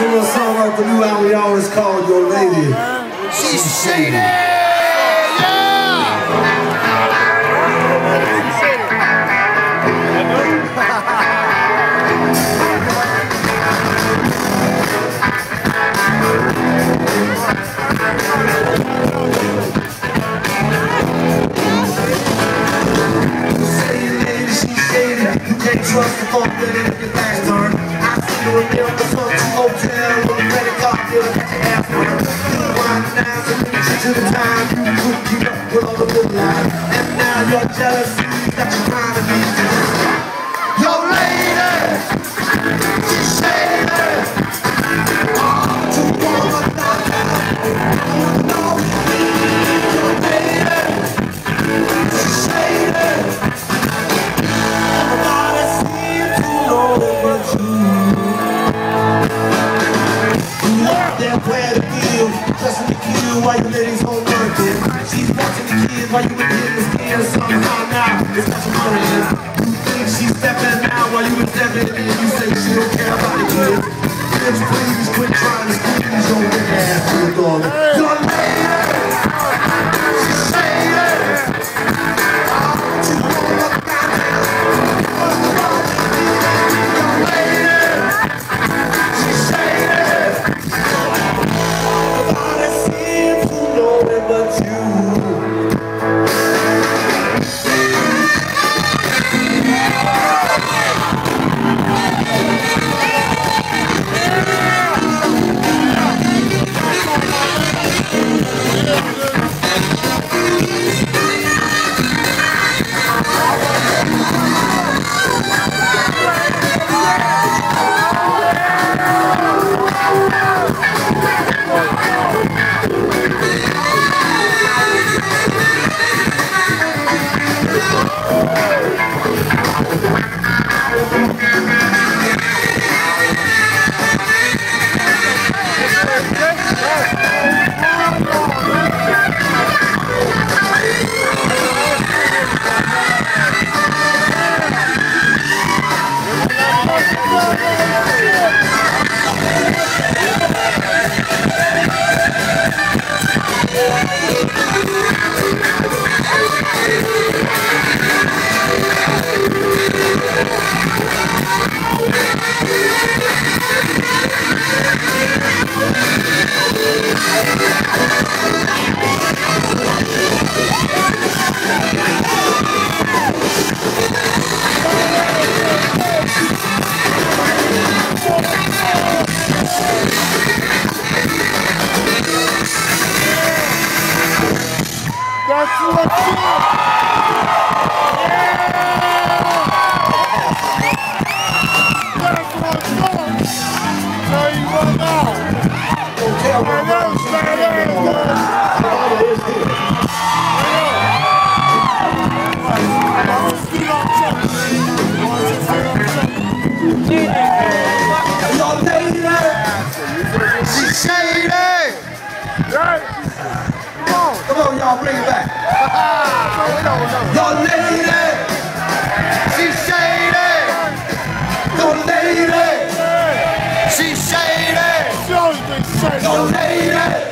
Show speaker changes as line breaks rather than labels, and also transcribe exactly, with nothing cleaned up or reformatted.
from a song off the new album we always called Your Lady.
She's Shady! Yeah!
Trust the phone, get it if your back's turned. I see you in there on the phone, hotel, with a credit card bill, got your ass burned. You wind down to meet you to the time you couldn't keep up with all the good life. And now your jealousy got you trying to be your lady. She's shady. Oh, to one another. No, your lady. She's shady. Where to feel, trusting the kill while your lady's home working. She's watching the kids while you been getting the skin. Somehow now it's got you worrying. You think she's stepping out while you been stepping in. You say she don't care about the kids. Bitch, please quit trying to squeeze your big ass to the dog. Your lady, she's shady. Oh, you wanna look down there. Your lady, she's shady. But you that's what's up! That's what's up! Tell you what now! Okay, I'm going to stand there and go! Your lady! She's shady! Right? Come on, y'all, bring it back. Your lady, she's shady. Your lady, she's shady. Your lady.